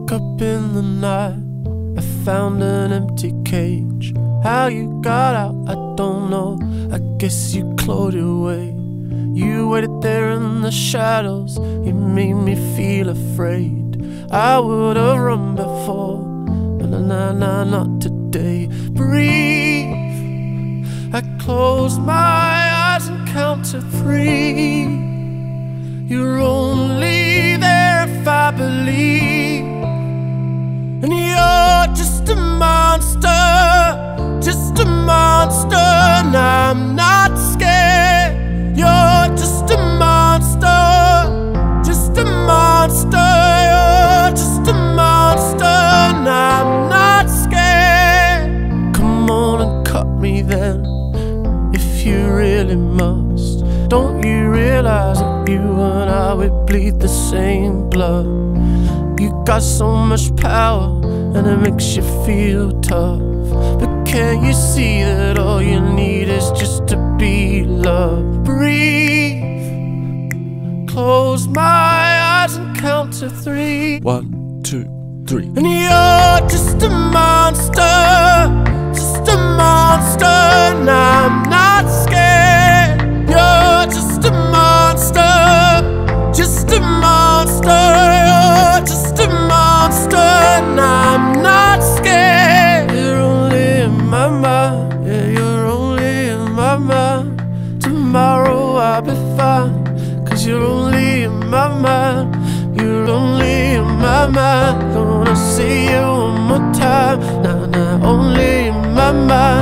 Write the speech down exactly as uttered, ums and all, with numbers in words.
woke up in the night, I found an empty cage. How you got out, I don't know. I guess you clawed your way. You waited there in the shadows, you made me feel afraid. I would have run before, but nah, nah, nah, not today. Breathe. I close my eyes and count to three. You're only there if I believe, and you're just a monster, just a monster. And I'm not scared. You're just a monster, just a monster. You're just a monster, and I'm not scared. Come on and cut me then, if you really must. Don't you realize that you and I, we bleed the same blood? You got so much power and it makes you feel tough, but can't you see that all you need is just to be loved? Breathe. Close my eyes and count to three. One, two, three. And you're just a monster, just a monster. And I'm not scared. You're just a monster, just a monster. You're just a monster, and I'm not scared. You're only in my mind, yeah, you're only in my mind. Tomorrow I'll be fine, cause you're only in my mind. You're only in my mind. Gonna see you one more time. Nah, nah, only in my mind.